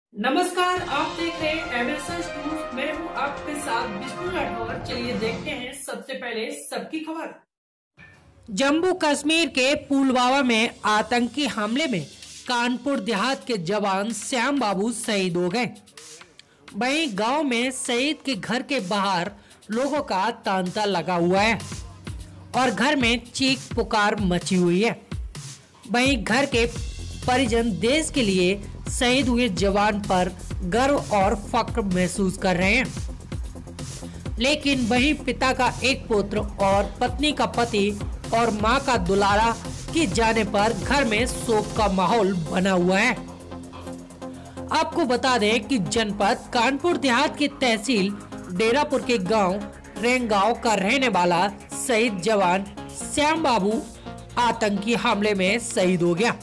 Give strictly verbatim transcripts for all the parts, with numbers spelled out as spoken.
नमस्कार, आप देख रहे हैं एमएसएस न्यूज। मैं हूं आपके साथ विष्णु राठौर। चलिए देखते हैं सबसे पहले सबकी खबर। जम्मू कश्मीर के पुलवामा में आतंकी हमले में कानपुर देहात के जवान श्याम बाबू शहीद हो गए। वहीं गांव में शहीद के घर के बाहर लोगों का तांता लगा हुआ है और घर में चीख पुकार मची हुई है। वहीं घर के परिजन देश के लिए शहीद हुए जवान पर गर्व और फक्र महसूस कर रहे हैं, लेकिन वहीं पिता का एक पुत्र और पत्नी का पति और मां का दुलारा के जाने पर घर में शोक का माहौल बना हुआ है। आपको बता दें कि जनपद कानपुर देहात की तहसील डेरापुर के गांव रेंगांव का रहने वाला शहीद जवान श्याम बाबू आतंकी हमले में शहीद हो गया।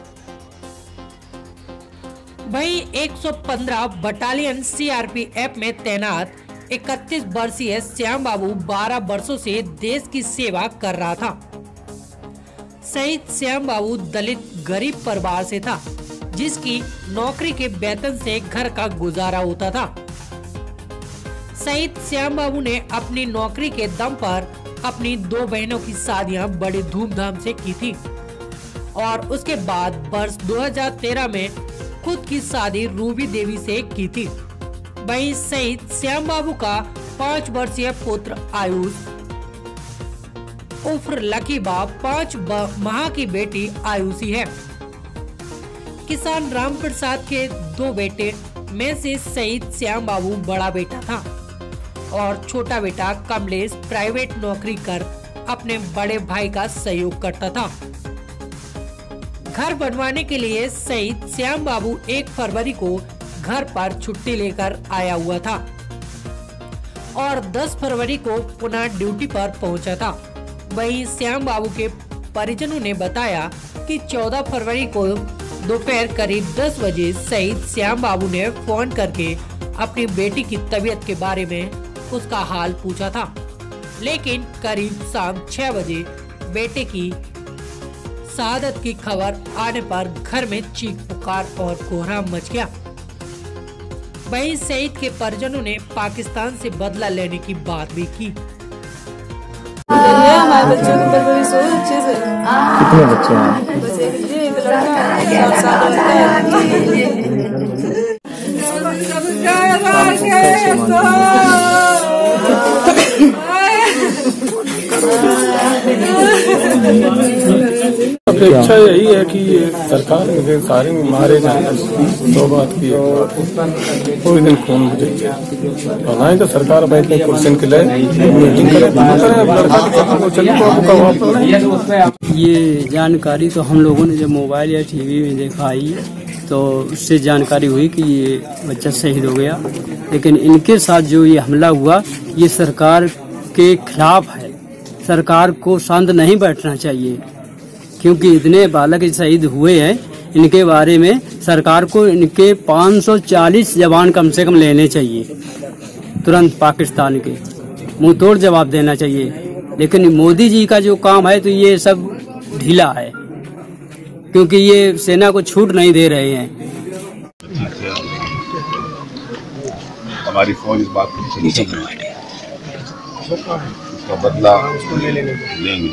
वहीं एक सौ पंद्रह बटालियन सीआरपीएफ में तैनात इकतीस वर्षीय श्याम बाबू बारह वर्षों से देश की सेवा कर रहा था। शहीद श्याम बाबू दलित गरीब परिवार से था, जिसकी नौकरी के वेतन से घर का गुजारा होता था। शहीद श्याम बाबू ने अपनी नौकरी के दम पर अपनी दो बहनों की शादियां बड़ी धूमधाम से की थी और उसके बाद वर्ष दो हज़ार तेरह में खुद की शादी रूबी देवी से की थी। वहीं शहीद श्याम बाबू का पाँच वर्षीय पुत्र आयुष उर्फ लकीबा पाँच माह की बेटी आयुषी है। किसान राम प्रसाद के दो बेटे में से शहीद श्याम बाबू बड़ा बेटा था और छोटा बेटा कमलेश प्राइवेट नौकरी कर अपने बड़े भाई का सहयोग करता था। घर बनवाने के लिए शहीद श्याम बाबू एक फरवरी को घर पर छुट्टी लेकर आया हुआ था और दस फरवरी को पुनः ड्यूटी पर पहुंचा था। वहीं श्याम बाबू के परिजनों ने बताया कि चौदह फरवरी को दोपहर करीब दस बजे शहीद श्याम बाबू ने फोन करके अपनी बेटी की तबीयत के बारे में उसका हाल पूछा था, लेकिन करीब शाम छह बजे बेटे की शहादत की खबर आने पर घर में चीख पुकार और कोहराम मच गया। वहीं शहीद के परिजनों ने पाकिस्तान से बदला लेने की बात भी की। हमारे बच्चों की परवरिश हो अच्छे से। कितने बच्चे हैं? बस एक जी एक लड़का है, सात साल का अपेक्षा यही है कि सरकार मुझे सारे मारे जाए, दो बात की कोई दिन खून मुझे और ना ही तो सरकार बैठे कुर्सी के लिए मीटिंग करे चले। ये जानकारी तो हम लोगों ने जब मोबाइल या टीवी में देखा आई तो उससे जानकारी हुई कि ये बच्चा शहीद हो गया, लेकिन इनके साथ जो ये हमला हुआ ये सरकार के खिलाफ है। सरकार को शांत नहीं बैठना चाहिए, क्योंकि इतने बालक शहीद हुए हैं। इनके बारे में सरकार को इनके पाँच सौ चालीस जवान कम से कम लेने चाहिए, तुरंत पाकिस्तान के मुंह तोड़ जवाब देना चाहिए। लेकिन मोदी जी का जो काम है तो ये सब ढीला है, क्योंकि ये सेना को छूट नहीं दे रहे हैं। हमारी फौज इस बात को उसका बदला लेंगे।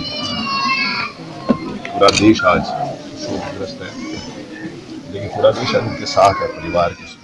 पूरा देश आज शोकग्रस्त है, लेकिन पूरा देश उनके साथ है, परिवार के साथ।